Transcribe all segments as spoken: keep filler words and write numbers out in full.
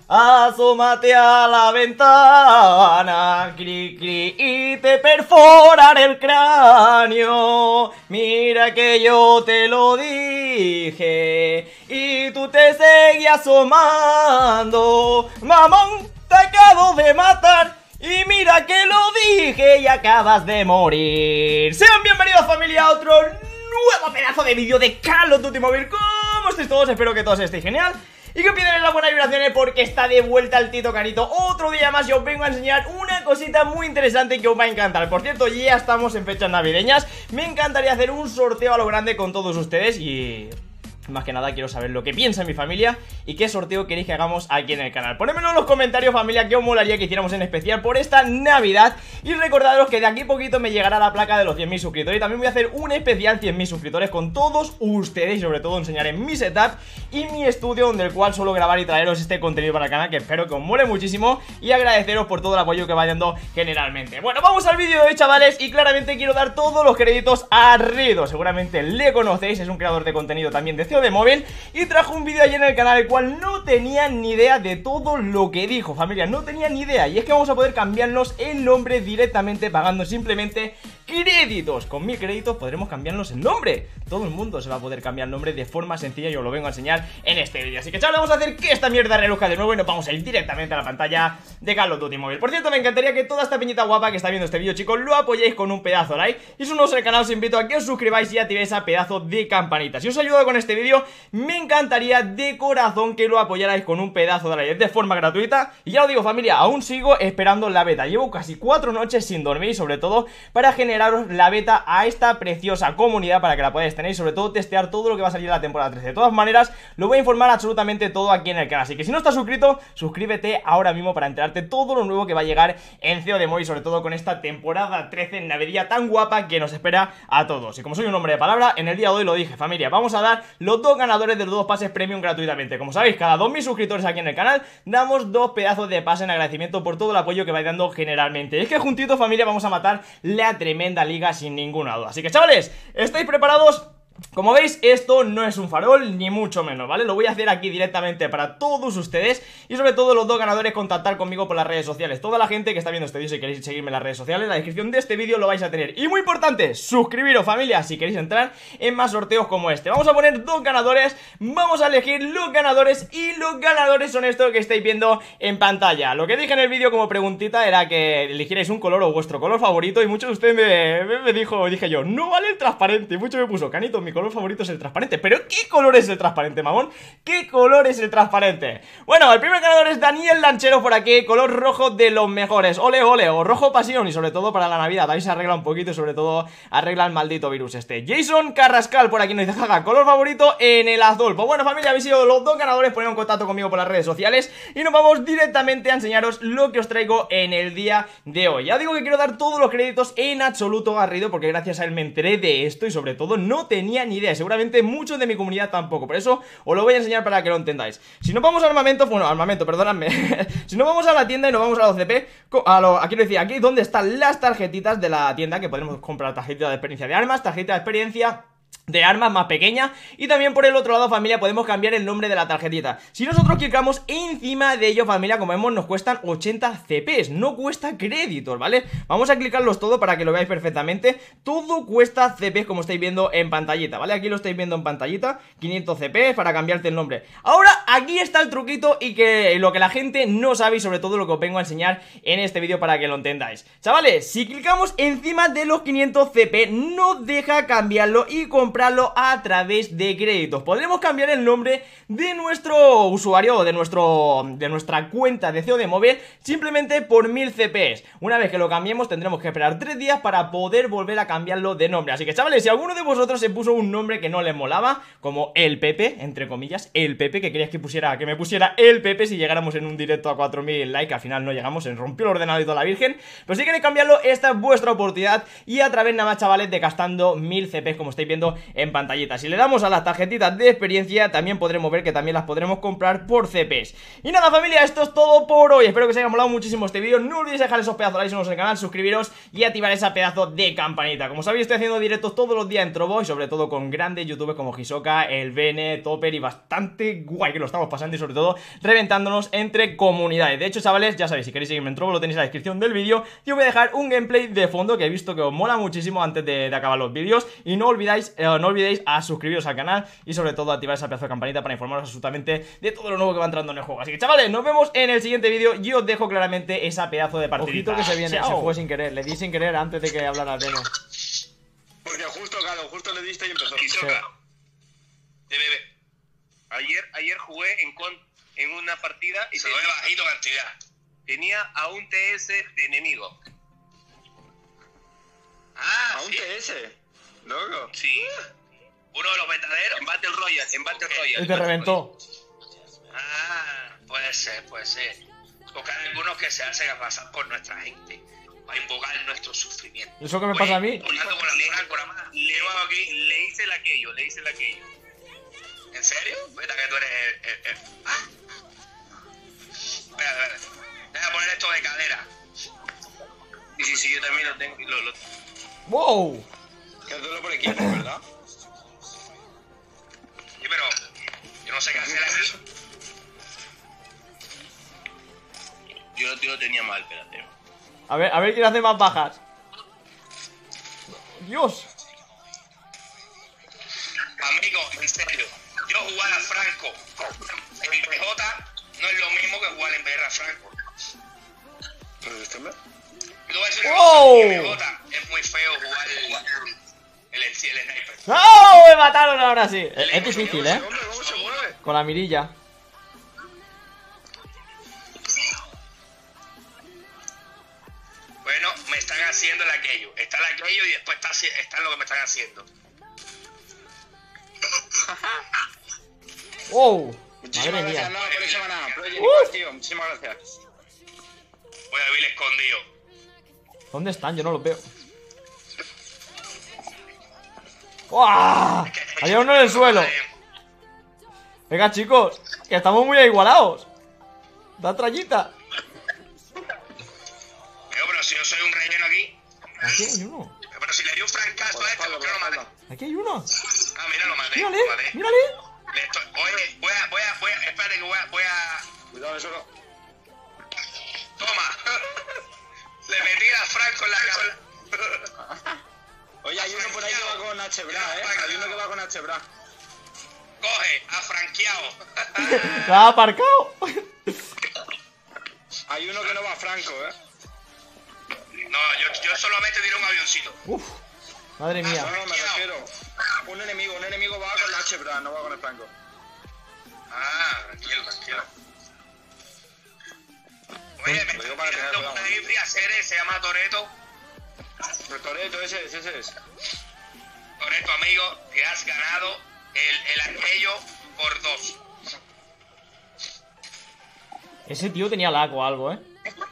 Asómate a la ventana, cri cri, y te perforaré el cráneo. Mira que yo te lo dije y tú te seguías asomando. Mamón, te acabo de matar y mira que lo dije y acabas de morir. Sean bienvenidos, familia, a otro nuevo pedazo de vídeo de Call of Duty Mobile. ¿Cómo estáis todos? Espero que todos estéis genial y que piden las buenas vibraciones, porque está de vuelta el Tito Canito otro día más y os vengo a enseñar una cosita muy interesante que os va a encantar. Por cierto, ya estamos en fechas navideñas. Me encantaría hacer un sorteo a lo grande con todos ustedes y... más que nada quiero saber lo que piensa mi familia y qué sorteo queréis que hagamos aquí en el canal. Ponedmelo en los comentarios, familia, que os molaría que hiciéramos en especial por esta Navidad. Y recordaros que de aquí a poquito me llegará la placa de los cien mil suscriptores. Y también voy a hacer un especial cien mil suscriptores con todos ustedes. Y sobre todo enseñaré mi setup y mi estudio, donde el cual suelo grabar y traeros este contenido para el canal, que espero que os mole muchísimo. Y agradeceros por todo el apoyo que va dando generalmente. Bueno, vamos al vídeo de hoy, chavales. Y claramente quiero dar todos los créditos a Rido. Seguramente le conocéis, es un creador de contenido también de C O D Móvil, y trajo un vídeo ayer en el canal el cual no tenía ni idea de todo lo que dijo, familia, no tenía ni idea. Y es que vamos a poder cambiarnos el nombre directamente pagando simplemente créditos. Con mil créditos podremos cambiarnos el nombre. Todo el mundo se va a poder cambiar el nombre de forma sencilla y os lo vengo a enseñar en este vídeo. Así que, chavales, vamos a hacer que esta mierda reluzca de nuevo y nos vamos a ir directamente a la pantalla de Call of Duty Mobile. Por cierto, me encantaría que toda esta peñita guapa que está viendo este vídeo, chicos, lo apoyéis con un pedazo de like. Y si no os el canal, os invito a que os suscribáis y activéis ese pedazo de campanita. Si os ha ayudado con este vídeo, me encantaría de corazón que lo apoyarais con un pedazo de like de forma gratuita. Y ya os digo, familia, aún sigo esperando la beta. Llevo casi cuatro noches sin dormir, y sobre todo para generaros la beta a esta preciosa comunidad para que la podáis tener y sobre todo testear todo lo que va a salir en la temporada trece. De todas maneras, lo voy a informar absolutamente todo aquí en el canal. Así que si no estás suscrito, suscríbete ahora mismo para enterarte todo lo nuevo que va a llegar en C O D Móvil, sobre todo con esta temporada trece navideña tan guapa que nos espera a todos. Y como soy un hombre de palabra, en el día de hoy lo dije, familia, vamos a dar los dos ganadores de los dos pases premium gratuitamente. Como sabéis, cada dos mil suscriptores aquí en el canal damos dos pedazos de pase en agradecimiento por todo el apoyo que vais dando generalmente. Y es que juntitos, familia, vamos a matar la tremenda liga sin ninguna duda. Así que, chavales, ¿estáis preparados? Como veis, esto no es un farol, ni mucho menos, ¿vale? Lo voy a hacer aquí directamente para todos ustedes. Y sobre todo los dos ganadores, contactar conmigo por las redes sociales. Toda la gente que está viendo este vídeo, si queréis seguirme en las redes sociales, en la descripción de este vídeo lo vais a tener. Y muy importante, suscribiros, familia, si queréis entrar en más sorteos como este. Vamos a poner dos ganadores, vamos a elegir los ganadores. Y los ganadores son estos que estáis viendo en pantalla. Lo que dije en el vídeo como preguntita era que eligierais un color o vuestro color favorito. Y muchos de ustedes me, me, me dijo, dije yo, no vale el transparente. Y muchos me puso, Canito, mi color favorito es el transparente. ¿Pero qué color es el transparente, mamón? ¿Qué color es el transparente? Bueno, el primer ganador es Daniel Lanchero por aquí, color rojo de los mejores. Ole, ole, o rojo pasión. Y sobre todo para la Navidad, ahí se arregla un poquito y sobre todo arregla el maldito virus este. Jason Carrascal por aquí nos dice, jaja, color favorito en el azul. Pues bueno, familia, habéis sido los dos ganadores. Poned en contacto conmigo por las redes sociales y nos vamos directamente a enseñaros lo que os traigo en el día de hoy. Ya digo que quiero dar todos los créditos en absoluto a Rido, porque gracias a él me enteré de esto y sobre todo no tenía ni idea. Seguramente muchos de mi comunidad tampoco. Por eso os lo voy a enseñar para que lo entendáis. Si no vamos a armamento, bueno, armamento, perdonadme. Si no vamos a la tienda y no vamos a los C P, a lo, aquí lo decía, aquí donde están las tarjetitas de la tienda, que podemos comprar tarjeta de experiencia de armas, tarjeta de experiencia de armas más pequeña. Y también por el otro lado, familia, podemos cambiar el nombre de la tarjetita. Si nosotros clicamos encima de ello, familia, como vemos, nos cuestan ochenta C Ps. No cuesta créditos, ¿vale? Vamos a clicarlos todo para que lo veáis perfectamente. Todo cuesta C Ps, como estáis viendo en pantallita, ¿vale? Aquí lo estáis viendo en pantallita, quinientos C Ps para cambiarte el nombre. Ahora, aquí está el truquito y que lo que la gente no sabe y sobre todo lo que os vengo a enseñar en este vídeo para que lo entendáis. Chavales, si clicamos encima de los quinientos C P, no deja cambiarlo y comprarlo a través de créditos. Podremos cambiar el nombre de nuestro usuario o de nuestro de nuestra cuenta de C O D Móvil simplemente por mil C Ps. Una vez que lo cambiemos tendremos que esperar tres días para poder volver a cambiarlo de nombre. Así que, chavales, si alguno de vosotros se puso un nombre que no les molaba, como el Pepe, entre comillas, el Pepe, que querías que pusiera que me pusiera el Pepe si llegáramos en un directo a cuatro mil likes, al final no llegamos, se rompió el ordenador y toda la virgen. Pero si queréis cambiarlo, esta es vuestra oportunidad y a través nada más, chavales, de gastando mil C Ps, como estáis viendo viendo en pantallita. Si le damos a las tarjetitas de experiencia, también podremos ver que también las podremos comprar por C Ps. Y nada, familia, esto es todo por hoy. Espero que os haya molado muchísimo este vídeo. No olvidéis dejar esos pedazos de likes en el canal, suscribiros y activar esa pedazo de campanita. Como sabéis, estoy haciendo directos todos los días en Trovo y sobre todo con grandes youtubers como Hisoka, el Bene, Topper y bastante guay que lo estamos pasando y sobre todo reventándonos entre comunidades. De hecho, chavales, ya sabéis, si queréis seguirme en Trovo lo tenéis en la descripción del vídeo. Yo voy a dejar un gameplay de fondo que he visto que os mola muchísimo antes de, de acabar los vídeos. Y no olvidáis, eh, no olvidéis a suscribiros al canal y sobre todo a activar esa pedazo de campanita para informaros absolutamente de todo lo nuevo que va entrando en el juego. Así que, chavales, nos vemos en el siguiente vídeo. Yo os dejo claramente esa pedazo de partidita. Ojito que se viene, Chao. se fue sin querer. Le di sin querer antes de que hablara Bene. Porque justo, claro, justo le diste y empezó. Hisoka, de bebé. Ayer, ayer jugué en, con, en una partida y se lo he bajito cantidad. Tenía a un T S de enemigo. Ah, ¿A un ¿sí? T S? Loco. Sí. Uno de los verdaderos en Battle Royale, en Battle Royale. Y te reventó. Ah, puede ser, puede ser. Porque hay algunos que se hacen a pasar por nuestra gente. Para invocar nuestro sufrimiento. ¿Eso qué me pasa a mí? Hablando con la Franco, nada más. Le, aquí, le hice el aquello, le hice el aquello. ¿En serio? ¿Verdad que tú eres el... el, el... ¡Ah! Espera, espera. Deja poner esto de cadera. Y sí, sí, yo también lo tengo. Lo, lo... ¡Wow! Que hacerlo por equipo, ¿verdad? Sí, pero yo no sé qué hacer aquí. Yo, yo lo tenía mal, espérate. A ver, a ver quién hace más bajas. Dios. Amigo, en serio, yo jugar a Franco en P J no es lo mismo que jugar en B R a Franco. ¿Pero este me? Yo te voy a decir una ¡Wow! cosa, en P J es muy feo jugar el, el, el, el sniper. ¡Oh! Me mataron ahora sí. Es, es difícil, ¿eh? Hombre, ¿cómo se mueve? Con la mirilla. Bueno, me están haciendo el aquello. Está el aquello y después está, está lo que me están haciendo. ¡Wow! Muchísimas Madre gracias, mía. no, por eso nada. Project Uh. igual, tío. Muchísimas gracias. Voy a vivir escondido. ¿Dónde están? Yo no los veo. ¡Wow! Había uno en el suelo. Venga, chicos, que estamos muy igualados. Da trayita. Pero si yo soy un relleno aquí. Aquí hay uno. Pero si le di un francazo a este, ¿por qué no lo maté? Aquí hay uno. Ah, mira, lo maté. Mírale, Lo maté. mírale. Le estoy... Oye, voy a, voy a, voy a, espérate que voy a, voy a... Cuidado, eso no. Toma. Le metí a Franco en la cabeza. Oye, hay uno por ahí que va con H Bra, ¿eh? Hay uno que va con H Bra. Coge, ha franqueado. Se ha aparcado. Hay uno que no va franco, ¿eh? No, yo, yo solamente tiré un avioncito. Uf. Madre No, mía. no, me refiero. Un enemigo, un enemigo va con la H Bra, no va con el franco. Ah, tranquilo, tranquilo. Oye, me Lo digo estoy para tener tirando cuidado. una híbrida serie, se llama Toreto. El Toreto, ese es, ese es. Toreto, amigo, que has ganado el, el aquello por dos. Ese tío tenía lag o algo, ¿eh?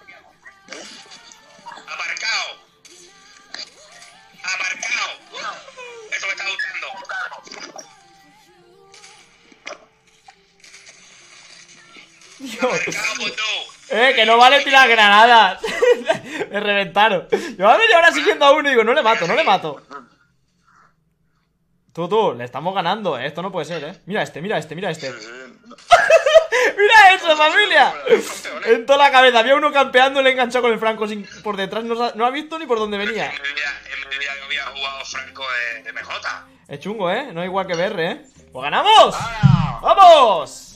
Aparcado. Aparcado. Eso me está gustando. Dios. Aparcado por dos. Eh, que no vale tirar granadas. Me reventaron. Yo a ver, ahora siguiendo a uno y digo, no le mato, no le mato. Tú, tú, le estamos ganando, ¿eh? Esto no puede ser, ¿eh? Mira este, mira este, mira este. Sí, sí. ¡Mira eso, familia! En toda la cabeza, había uno campeando y le enganchó con el franco sin, por detrás, no, ha- no ha visto ni por dónde venía. En mi vida, en mi vida yo había jugado Franco de, de M J. Es chungo, ¿eh? No es igual que B R, ¿eh? ¡Pues ganamos! ¡Ah! ¡Vamos!